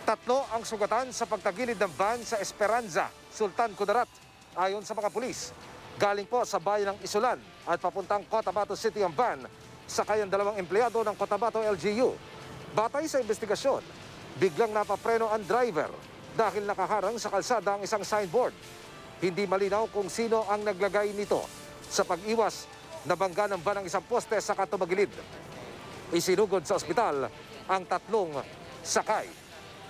Tatlo ang sugatan sa pagtagilid ng van sa Esperanza, Sultan Kudarat. Ayon sa mga pulis, galing po sa bayan ng Isulan at papuntang Cotabato City ang van, sakay ang dalawang empleyado ng Cotabato LGU. Batay sa investigasyon, biglang napapreno ang driver dahil nakaharang sa kalsada ang isang signboard. Hindi malinaw kung sino ang naglagay nito sa pag-iwas na bangga ng van ng isang poste sa tumagilid. Isinugod sa ospital ang tatlong sakay.